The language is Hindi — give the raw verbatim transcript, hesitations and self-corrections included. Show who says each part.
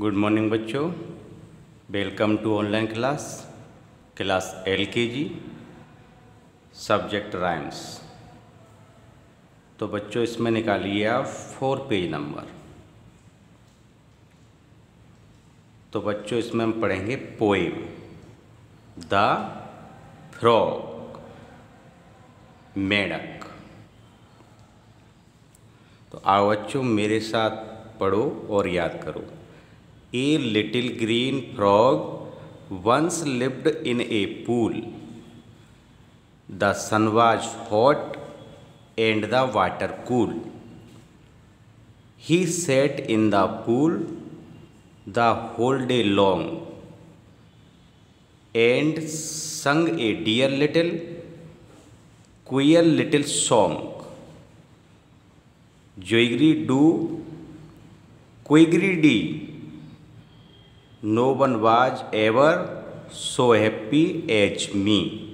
Speaker 1: गुड मॉर्निंग बच्चों, welcome to online class class L K G subject rhymes. तो बच्चों इसमें निकालिए आप फोर पेज नंबर। तो बच्चों इसमें हम पढ़ेंगे पोएम द फ्रॉग, मेढक। तो आओ बच्चों मेरे साथ पढ़ो और याद करो। A little green frog once lived in a pool. The sun was hot and the water cool. He sat in the pool the whole day long and sung a dear little, queer little song. Jiggly-doo, quiggly-dee. No one was ever so happy as me.